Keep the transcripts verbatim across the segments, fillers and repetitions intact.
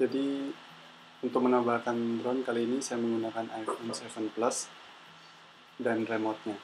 Jadi untuk menerbangkan drone kali ini saya menggunakan iPhone tujuh Plus dan remote-nya.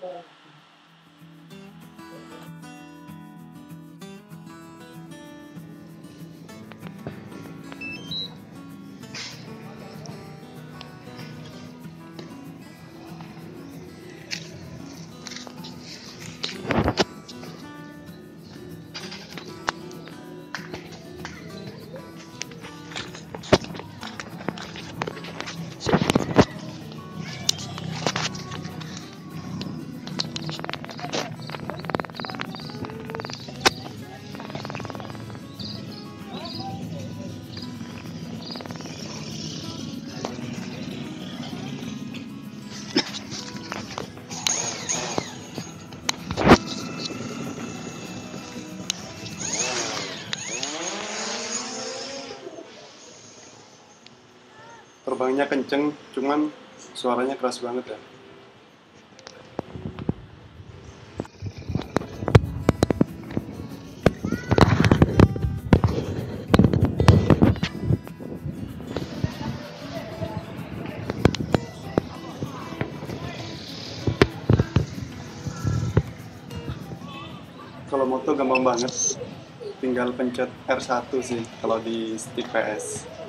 Terbangnya kenceng, cuman suaranya keras banget ya. Kalau moto gampang banget, tinggal pencet R satu sih kalau di stick P S.